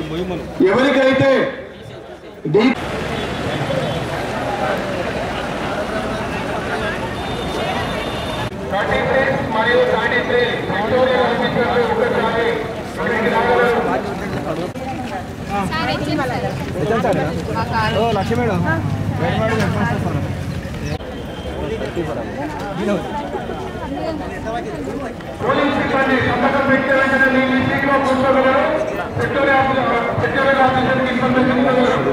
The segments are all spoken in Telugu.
ఎవరికైతే మరియు లక్ష్మీ మేడం పోలీస్ సిబ్బంది సంతకం పెట్టే వెంటనే మీ సీట్లో కూర్చోగలరు. సెక్టోరియల్ ఆఫీసర్కి సంబంధించగలరు.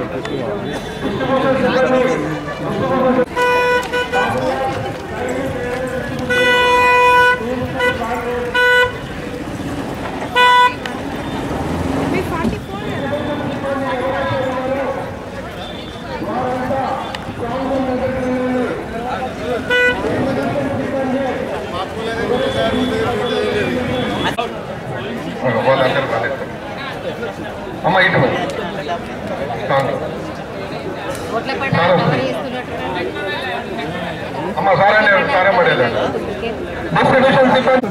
అమ్మ ఇటు అమ్మ సారే పడేది డిస్ట్రిబ్యూషన్ సిబ్బంది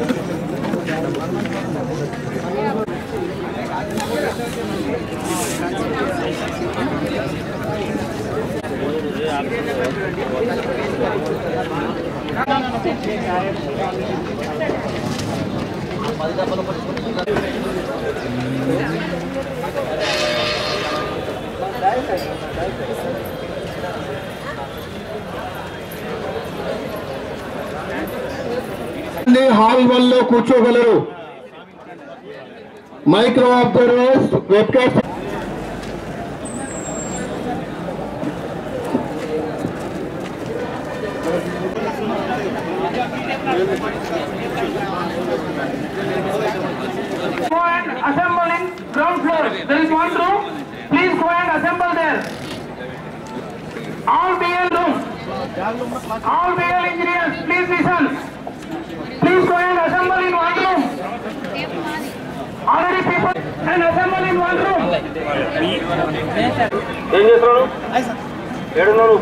హాల్ 1 లో కూర్చోగలరు. Micro observers webcast assemble in ground floor. There is one room. Please go and assemble there. All BL rooms. All BL engineers, please listen. Please go and assemble in one room. Already people and assemble in one room. ఏం చేస్తున్నాను? ఏడున్నాను?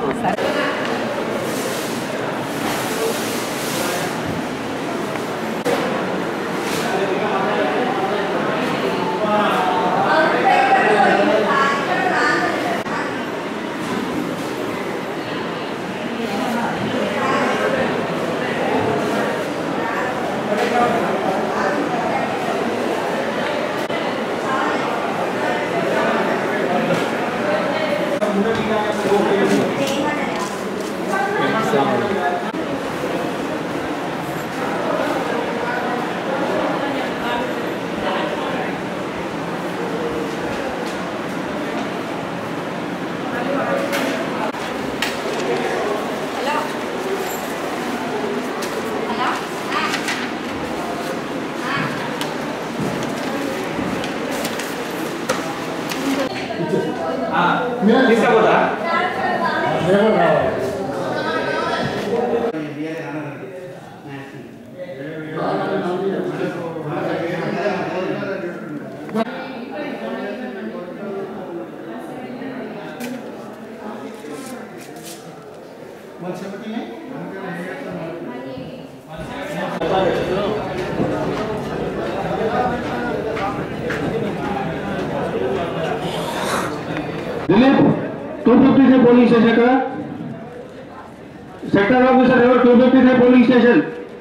दिलीप 253 पोलिंग स्टेशन का सेक्टर ऑफिसर है 253 polling station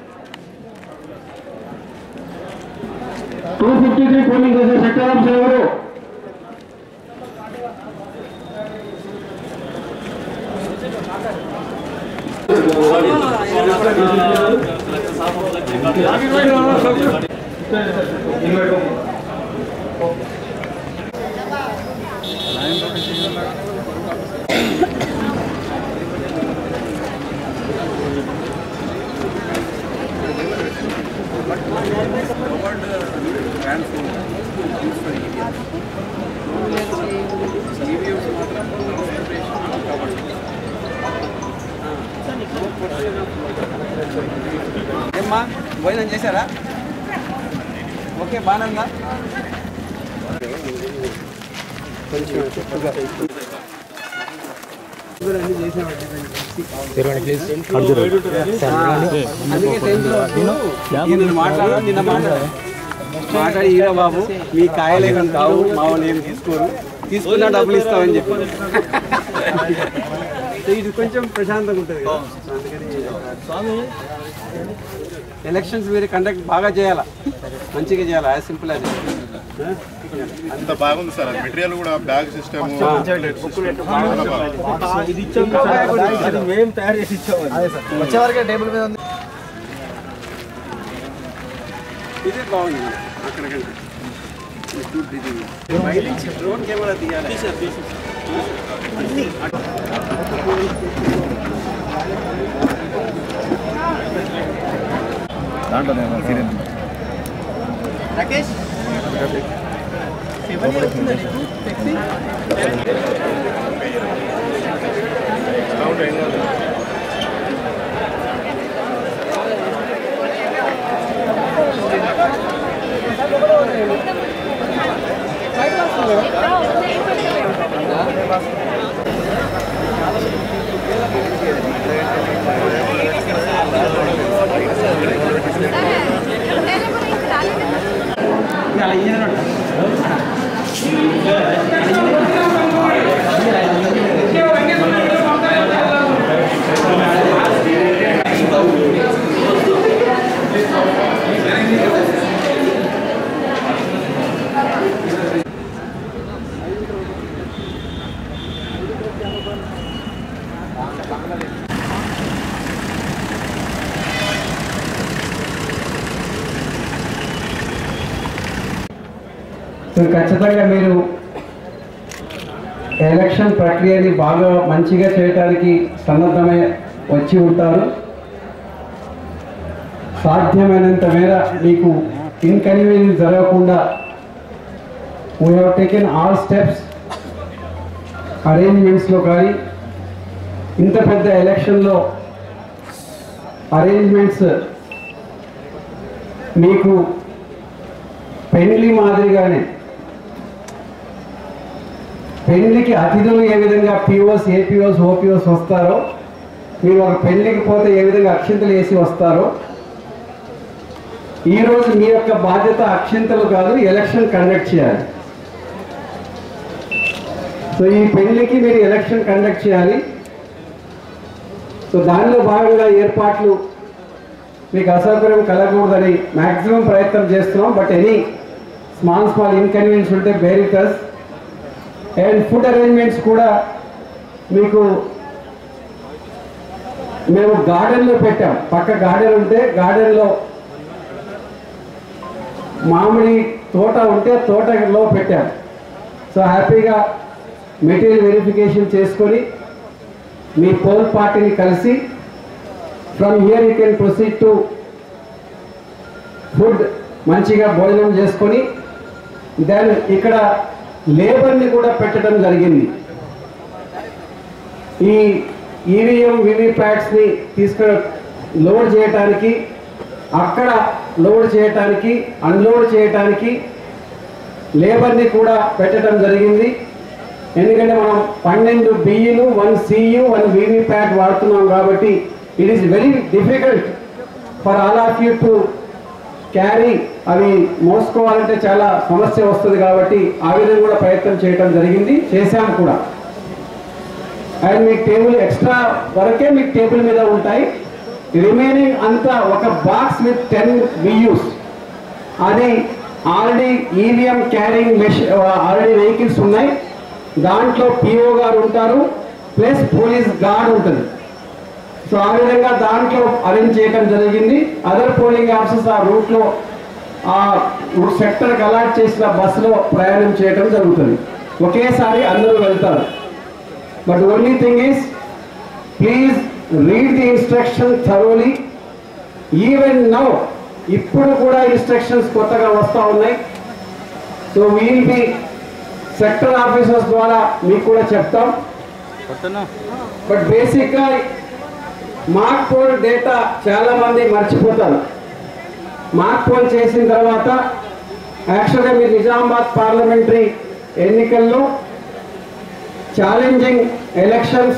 253 polling station sector officer है ఏమ్మా భోజనం చేశారా? ఓకే బాగుందా? మాట్లాడాలి నిన్న మాట్లాడాలి మాట్లాడి ఈరా బాబు మీ కాయలేమని కావు మామూలు ఏం తీసుకోరు, తీసుకున్నా డబ్బులు ఇస్తామని చెప్పారు. ఇది కొంచెం ప్రశాంతంగా ఉంటుంది కదా, అందుకని ఎలక్షన్స్ మీరు కండక్ట్ బాగా చేయాలా, మంచిగా చేయాలి, యాజ్ సింపుల్ అది. అంత బాగుంది సార్, మెటీరియల్ కూడా బ్యాగ్ సిస్టమ్ మేము తయారు చేసి ఇచ్చాము. వచ్చేవరకే టేబుల్ మీద ఉంది. ఇది బాగుంది అక్కడికంటే. డ్రోన్ కెమెరా తీయాలి. దాంట్లో రాకేష్ ఖచ్చితంగా మీరు ఎలక్షన్ ప్రక్రియని బాగా మంచిగా చేయడానికి సన్నద్ధమై వచ్చి ఉంటారు. సాధ్యమైనంత మేర మీకు ఇన్కన్వీనియన్స్ జరగకుండా we have taken all steps అరేంజ్మెంట్స్లో. కానీ ఇంత పెద్ద ఎలక్షన్లో అరేంజ్మెంట్స్ మీకు పెళ్లి మాదిరిగానే, పెళ్లికి అతిథులు ఏ విధంగా పిఓస్, ఏపీఓస్, ఓపీఓస్ వస్తారో, మీరు ఒక పెళ్లికి పోతే ఏ విధంగా అక్షింతలు వేసి వస్తారో, ఈరోజు మీ యొక్క బాధ్యత అక్షింతలు కాదు, ఎలక్షన్ కండక్ట్ చేయాలి. సో ఈ పెళ్లికి మీరు ఎలక్షన్ కండక్ట్ చేయాలి. సో దానిలో భాగంగా ఏర్పాట్లు మీకు అసౌకర్యం కలగకూడదని మ్యాక్సిమం ప్రయత్నం చేస్తున్నాం. బట్ ఎనీ స్మాల్ ఇన్కన్వీనియన్స్ ఉంటే bear with us. And food arrangements కూడా మీకు మేము గార్డెన్లో పెట్టాం. పక్క గార్డెన్ ఉంటే గార్డెన్లో మామిడి తోట ఉంటే తోటలో పెట్టాం. సో హ్యాపీగా మెటీరియల్ వెరిఫికేషన్ చేసుకొని మీ పోల్ పార్టీని కలిసి from here you can proceed to food, మంచిగా భోజనం చేసుకొని దెన్ ఇక్కడ లేబర్ని కూడా పెట్టడం జరిగింది. ఈ ఈవీఎం వివిప్యాట్స్ని లోడ్ చేయటానికి, అక్కడ లోడ్ చేయటానికి, అన్లోడ్ చేయటానికి లేబర్ని కూడా పెట్టడం జరిగింది. ఎందుకంటే మనం 12 బియ్యులు, 1 CU, 1 వివిప్యాట్ వాడుతున్నాం కాబట్టి it is very difficult for all of you to carry. అవి మోసుకోవాలంటే చాలా సమస్య వస్తుంది కాబట్టి ఆ విధంగా కూడా ప్రయత్నం చేయడం జరిగింది, చేశాము కూడా. అండ్ మీకు టేబుల్ ఎక్స్ట్రా వరకే మీకు టేబుల్ మీద ఉంటాయి. రిమైనింగ్ అంతా ఒక బాక్స్ విత్ 10 బియ్యూస్, అది already EVM carrying already vehicles ఉన్నాయి. దాంట్లో పిఓ గారు ఉంటారు, ప్లస్ పోలీస్ గార్డ్ ఉంటుంది. సో ఆ విధంగా దాంట్లో అరేంజ్ చేయడం జరిగింది. అదర్ పోలింగ్ ఆఫీసర్స్ ఆ రూట్లో ఆ సెక్టర్కి అలాట్ చేసిన బస్సులో ప్రయాణం చేయడం జరుగుతుంది. ఒకేసారి అందరూ వెళ్తారు. But only thing is please read the instruction thoroughly. Even now ఇప్పుడు కూడా ఇన్స్ట్రక్షన్స్ కొత్తగా వస్తూ ఉన్నాయి. So we'll be sector officers ద్వారా మీకు కూడా చెప్తాం. బట్ బేసిక్గా మాక్ పోల్ డేటా చాలా మంది మర్చిపోతారు. మాక్ పోల్ చేసిన తర్వాత యాక్చువల్గా మీరు నిజామాబాద్ పార్లమెంటరీ ఎన్నికల్లో ఛాలెంజింగ్ ఎలక్షన్స్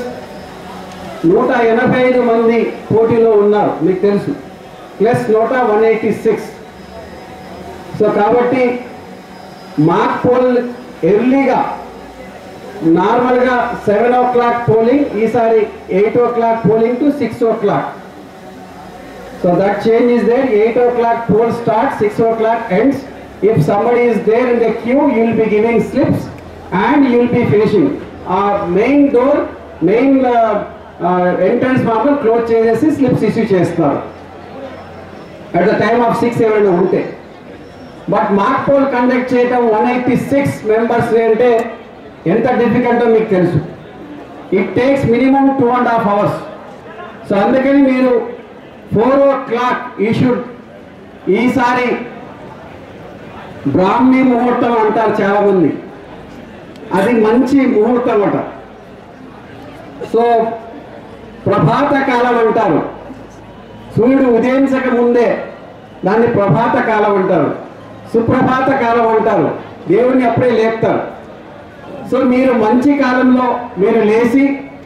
185 మంది పోటీలో ఉన్నారు, మీకు తెలుసు, ప్లస్ 186. సో కాబట్టి మాక్ పోల్ ఎర్లీగా నార్మల్గా 7 o'clock పోలింగ్, ఈసారి 8 o'clock polling to 6 o'clock. So that change is there. 8 o'clock poll starts, 6 o'clock ends. If somebody is there in the queue, you will be giving slips and you will be finishing. Main door, main entrance marker close chesi slips issue chestaru at the time of 6 evana unte. But mock poll conduct cheyadam 186 members ante enta difficult o meeku telusu. It takes minimum 2.5 hours. So andukani meeru 4 o'clock you should ఈసారి బ్రాహ్మీ ముహూర్తం అంటారు చాలా మంది, అది మంచి ముహూర్తం అట. సో ప్రభాత కాలం అంటారు, సూర్యుడు ఉదయించక ముందే దాన్ని ప్రభాత కాలం అంటారు, సుప్రభాత కాలం అంటారు, దేవుణ్ణి అప్పుడే లేపుతారు. సో మీరు మంచి కాలంలో మీరు లేచి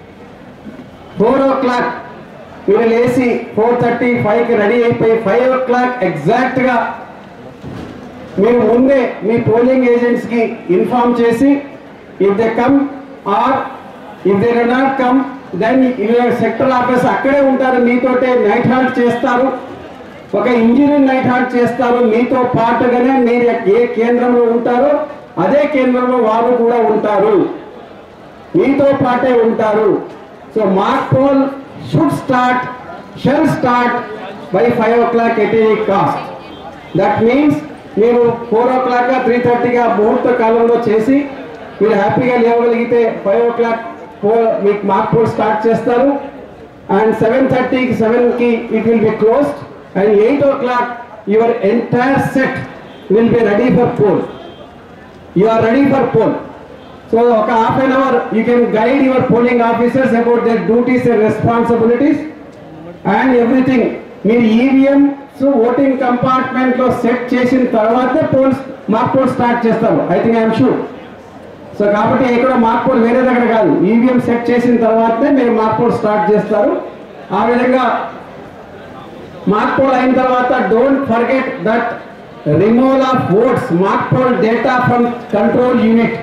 4 o'clock మీరు లేచి 4:35కి రెడీ అయిపోయి 5 o'clock ఎగ్జాక్ట్గా మీరు ముందే మీ పోలింగ్ ఏజెంట్స్కి ఇన్ఫార్మ్ చేసి if they come or if they do not come then your sector office అక్కడే ఉంటారు, మీతోటే నైట్ హాల్ట్ చేస్తారు, ఒక ఇంజనీర్ నైట్ హాల్ట్ చేస్తారు, మీతో పాటుగానే మీరు ఏ కేంద్రంలో ఉంటారో అదే కేంద్రంలో వారు కూడా ఉంటారు, మీతో పాటే ఉంటారు. So mock poll shall start by 5 o'clock at any cost. That means మీరు 4 o'clock 3:30గా ముహూర్త కాలంలో చేసి మీరు హ్యాపీగా లేవగలిగితే 5 o'clock మీకు మాక్ పోల్ స్టార్ట్ చేస్తారు. అండ్ 7:30కి 7కి it will be closed and 8 o'clock your entire set will be ready for poll. You are ready for poll. So ఒక half an hour you can guide your polling officers about their duties and responsibilities and everything. మీరు ఈవీఎంస్ ఓటింగ్ కంపార్ట్మెంట్ లో సెట్ చేసిన తర్వాతే మాక్ పోల్ స్టార్ట్ చేస్తారు. I think I'm sure. So కాబట్టి ఇక్కడ మాక్ పోల్ వేరే దగ్గర కాదు, ఈవీఎం సెట్ చేసిన తర్వాతే మీరు మాక్ పోల్ స్టార్ట్ చేస్తారు. ఆ విధంగా మాక్ పోల్ అయిన తర్వాత don't forget that removal of votes, mock poll data from control unit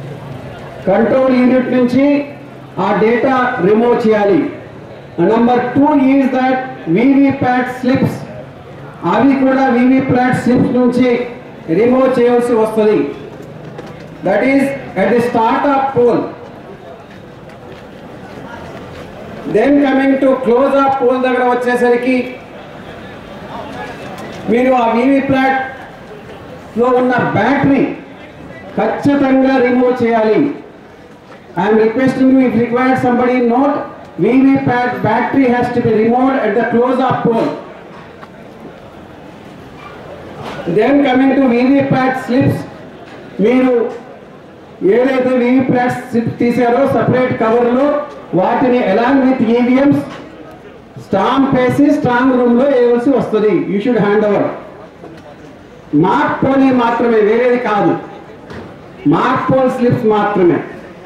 నుంచి ఆ డేటా రిమూవ్ చేయాలి. Number 2 is that VVPAT slips, అవి కూడా వీవీప్యాట్ స్లిప్స్ నుంచి రిమూవ్ చేయాల్సి వస్తుంది. That is at the start of poll. Then coming to close of poll దగ్గర వచ్చేసరికి మీరు ఆ వీవీప్యాట్ లో ఉన్న బ్యాటరీ ఖచ్చితంగా రిమూవ్ చేయాలి. I am requesting you, if required somebody note, VVPAT battery has to be removed at the close of poll. Then coming to VVPAT slips, మీరు ఏదైతే VVPAT స్లిప్ తీసారో సపరేట్ కవర్లో వాటిని అలాంగ్ విత్ ఈవీఎంస్ స్టాంప్ వేసి స్ట్రాంగ్ రూమ్ లో వేయవలసి వస్తుంది. You should hand over. Mock poll మాత్రమే, వేరేది కాదు, మాక్ పోల్ స్లిప్స్ మాత్రమే.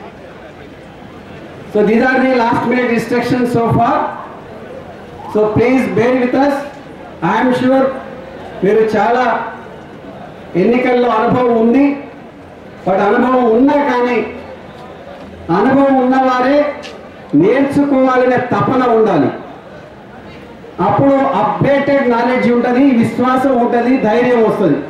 So these are the last minute instructions so far. So please bear with us. I am sure మీరు చాలా ఎన్నికల్లో అనుభవం ఉంది, బట్ అనుభవం ఉన్నా కానీ అనుభవం ఉన్నవారే నేర్చుకోవాలనే తపన ఉండాలి. అప్పుడు అప్డేటెడ్ నాలెడ్జ్ ఉంటుంది, విశ్వాసం ఉంటుంది, ధైర్యం వస్తుంది.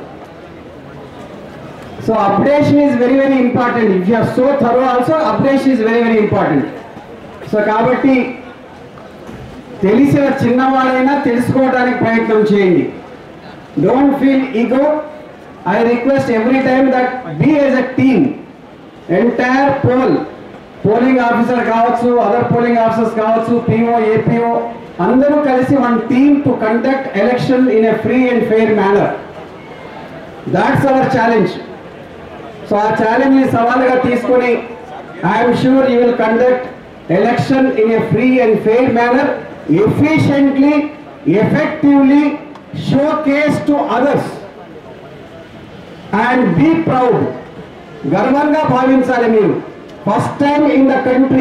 So updation is very important. If you are so thorough also, updation is very important. So కాబట్టి తెలిసిన చిన్నవాళ్ళైనా తెలుసుకోవడానికి ప్రయత్నం చేయండి. Don't feel ego. I request every time that be as a team. Entire polling officer కావచ్చు, other polling officers కావచ్చు, PO, APO అందరూ కలిసి one team to conduct election in a free and fair manner. That's our challenge. So ఆ ఛాలెంజ్ని సవాలుగా తీసుకొని I'm sure you will conduct election in a free and fair manner, efficiently, effectively, showcase to others and be proud. గర్వంగా భావించాలి మీరు. First time in the country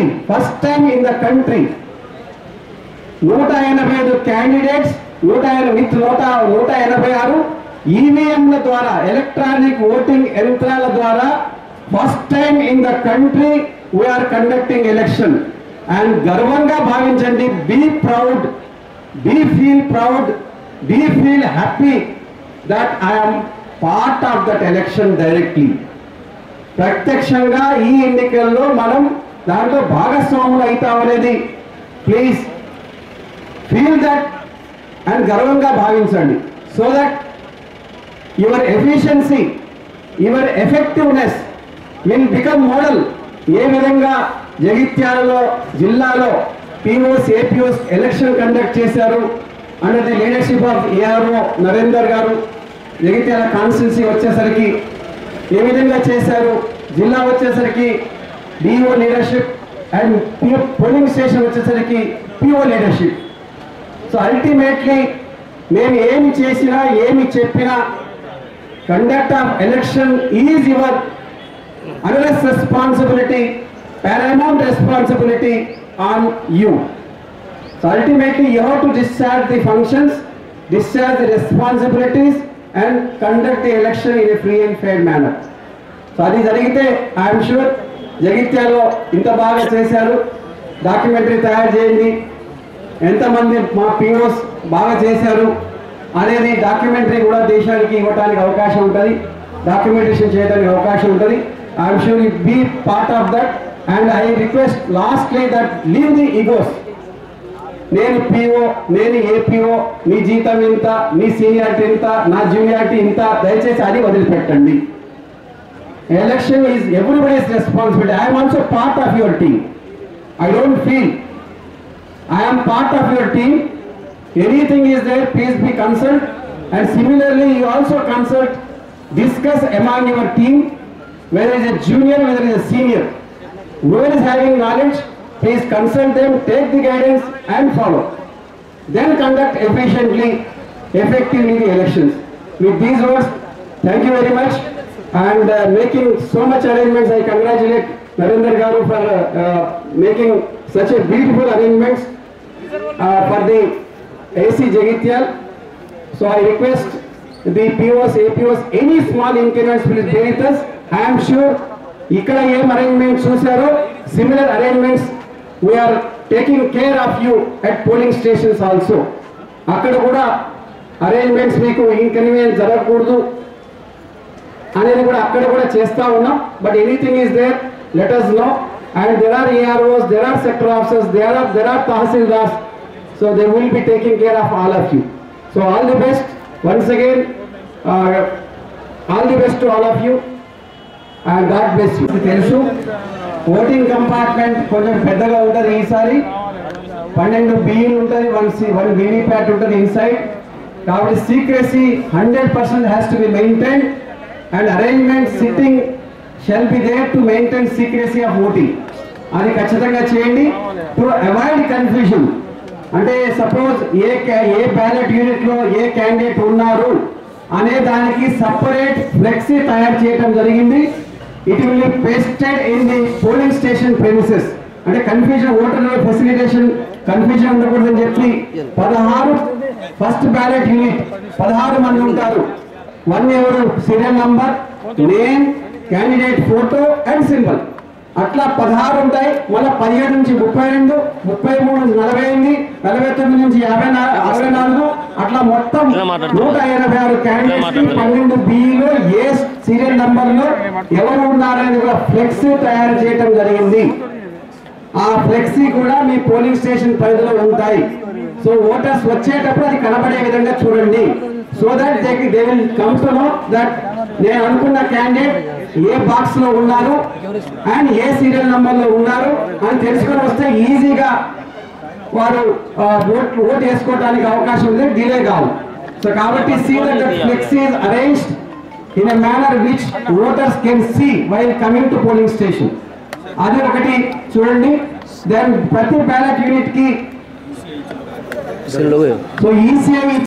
185 candidates, 186 ఈవీఎంల ద్వారా, ఎలక్ట్రానిక్ ఓటింగ్ యంత్రాల ద్వారా first time in the country we're conducting election. And గర్వంగా భావించండి, be proud, be feel proud, be feel happy that I'm part of that election directly. ప్రత్యక్షంగా ఈ ఎన్నికల్లో మనం దాంట్లో భాగస్వాములు అవుతామనేది ప్లీజ్ ఫీల్ దట్ అండ్ గర్వంగా భావించండి. So that your efficiency, your effectiveness will become model. ఏ విధంగా జగిత్యాలలో జిల్లాలో పిఓస్ ఏపీఓస్ ఎలక్షన్ కండక్ట్ చేశారు under the leadership of ARO Narender గారు. జగిత్యాల కాన్స్టిట్యున్సీ వచ్చేసరికి ఏ విధంగా చేశారు, జిల్లా వచ్చేసరికి DO leadership and polling station వచ్చేసరికి పిఓ లీడర్షిప్. సో అల్టిమేట్లీ మేము ఏమి చేసినా ఏమి చెప్పినా conduct of election is your unless responsibility, paramount responsibility on you. So ultimately you have to discharge the functions, discharge the responsibilities and conduct the election in a free and fair manner. So adi jarigite I am sure జగిత్యాలో ఇంత బాగా చేశారు, డాక్యుమెంటరీ తయారు చేయండి, ఎంతమంది మా పిఓస్ బాగా చేశారు అనేది డాక్యుమెంటరీ కూడా దేశానికి ఇవ్వడానికి అవకాశం ఉంటుంది, డాక్యుమెంటేషన్ చేయడానికి అవకాశం ఉంటుంది. I am sure you be part of that, and I request lastly that leave the egos. నేను పిఓ, నేను ఏపీఓ, నీ జీతం ఇంత, నీ సీనియారిటీ ఇంత, నా జూనియారిటీ ఇంత, దయచేసి అది వదిలిపెట్టండి. Election is everybody's responsibility. I am also part of your team. I don't feel I am part of your team. Anything is there, please be consult, and similarly you also consult, discuss among your team. Whether it is a junior, whether it is a senior, whoever is having knowledge, please consult them, take the guidance and follow. Then conduct efficiently, effectively the elections. With these words, thank you very much, and making so much arrangements. I congratulate Narendra Garu for making such a beautiful arrangements for the AC Jagitial. So I request the POs, APOs, any small inconvenience, please bear with us. I am sure ఇక్కడ ఏం అరేంజ్మెంట్స్ చూసారో similar arrangements we're taking care of you at polling stations also. అక్కడ కూడా అరేంజ్మెంట్స్ మీకు ఇన్కన్వీనియన్స్ జరగకూడదు అనేది కూడా అక్కడ కూడా చేస్తూ ఉన్నాం. But anything is there, let us know, and there are AROs, there are sector officers, there are tahsildars, so they will be taking care of all of you. So all the best once again, all the best to all of you. God bless you. తెలుసు ఓటింగ్ కంపార్ట్మెంట్ కొంచెం పెద్దగా ఉంటుంది ఈసారి, 12 బియ్యం ఉంటుంది, 1 వీవీప్యాట్ ఉంటుంది ఇన్సైడ్. కాబట్టి secrecy 100% has to be maintain and arrangement sitting shall be there to maintain secrecy of voting. అది ఖచ్చితంగా చేయండి టు అవాయిడ్ కన్ఫ్యూజన్. అంటే సపోజ్ ఏ బ్యాలెట్ యూనిట్లో ఏ క్యాండిడేట్ ఉన్నారు అనే దానికి సపరేట్ ఫ్లెక్సీ తయారు చేయడం జరిగింది. It will be pasted in the polling station premises. అంటే కన్ఫ్యూజన్, ఓటర్ ఫెసిలిటేషన్ కన్ఫ్యూజన్ ఉండకూడదని చెప్పి 16 ఫస్ట్ బ్యాలెట్ యూనిట్ 16 మంది ఉంటారు. 1 ఎవరు serial number, name, candidate photo and symbol, అట్లా 16 ఉంటాయి. మళ్ళీ 17 నుంచి 32, 33 నుంచి 48, 49 నుంచి 64, అట్లా మొత్తం 186 క్యాండిడేట్స్ 12 బిలో ఏ సీరియల్ నంబర్ లో ఎవరు ఉన్నారని కూడా ఫ్లెక్సీ తయారు చేయడం జరిగింది. ఆ ఫ్లెక్సీ కూడా మీ పోలింగ్ స్టేషన్ పరిధిలో ఉంటాయి. సో ఓటర్స్ వచ్చేటప్పుడు అది కనబడే విధంగా చూడండి. So that they will come to know that నేను అనుకున్న క్యాండిడేట్ ఏ బాక్స్ లో ఉన్నారు అండ్ ఏ సీరియల్ నంబర్ లో ఉన్నారు అని తెలుసుకొని వస్తే ఈజీగా వారు ఓట్ వేసుకోవడానికి అవకాశం ఉంది, డిలే కావు. సో కాబట్టి see that the flexi is arranged in a manner which voters can see while coming to polling station. అది ఒకటి చూడండి. దెన్ ప్రతి బ్యాలెట్ యూనిట్ కి సో ఈసీఐ